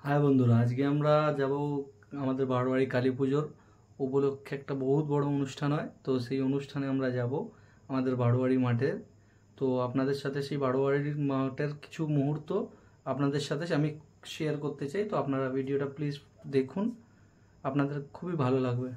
हाय बंधुरा आज के আমরা যাব আমাদের বারোয়ারি কালী পুজোর উপলক্ষে একটা বহুত বড় অনুষ্ঠান হয়। তো সেই অনুষ্ঠানে আমরা যাব আমাদের বারোয়ারি মাঠে। তো আপনাদের সাথে সেই বারোয়ারি মাঠের কিছু মুহূর্ত আপনাদের সাথে আমি শেয়ার করতে চাই। তো আপনারা ভিডিওটা প্লিজ দেখুন, আপনাদের খুবই ভালো লাগবে।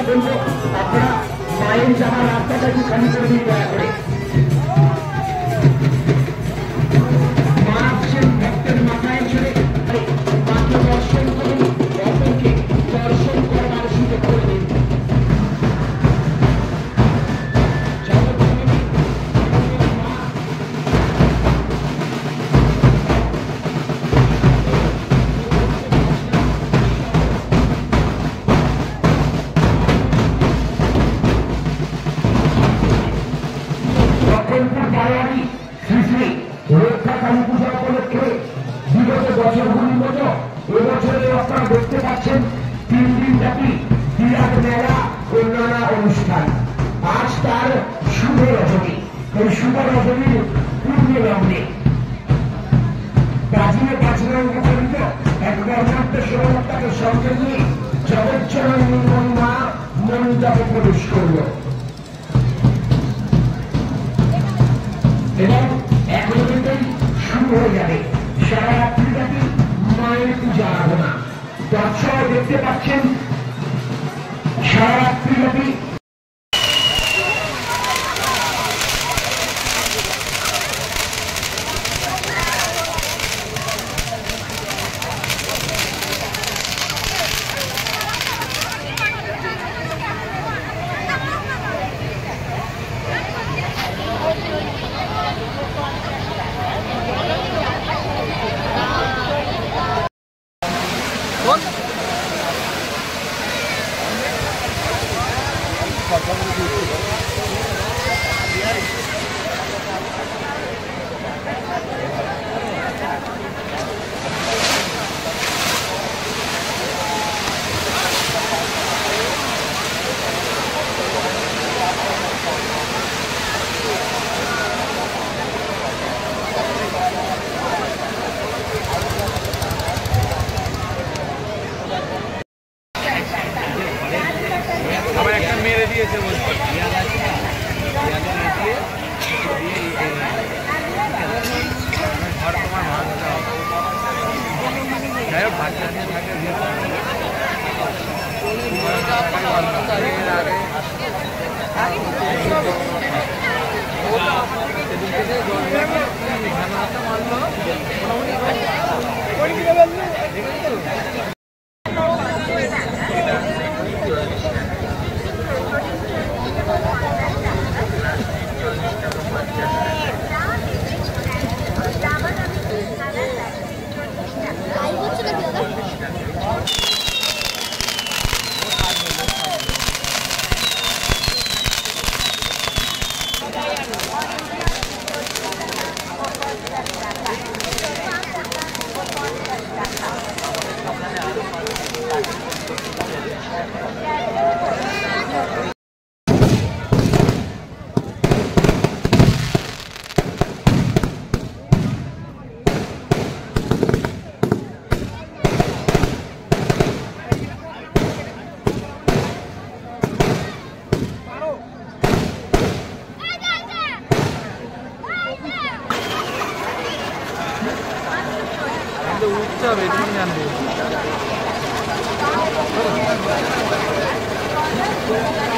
বলবো আপনারা মায়ের যাওয়ার রাস্তাটা একটু খালি করে দিন দয়া করে। মা আসছেন ভক্তের মাথায় চলে, মাকে দর্শন করুন, অপরকে দর্শন করবার সুযোগ করে দিন। লক্ষণপুর বারোয়ারি শ্রী শ্রী রক্ষা কালী পূজা উপলক্ষে বিগত বছরগুলির মতো এবছরে আপনারা দেখতে পাচ্ছেন 3 দিন ব্যাপী বিরাট মেলা ও নানা অনুষ্ঠান। আজ তার শুভ রজনী, এই শুভ রজনীর পূর্ণ লগ্নে বাজিয়ে বাজনা মুখরিত এক বর্ণাঢ্য শোভাযাত্রাকে সঙ্গে নিয়ে জগজ্জননী নির্মল মা মন্ডপে প্রবেশ করল এবং এক মিনিটেই শুরু হয়ে যাবে সারা রাত্রিব্যাপী মায়ের পূজা আরাধনা। দর্শক দেখতে পাচ্ছেন সারা রাত্রিব্যাপী জানবো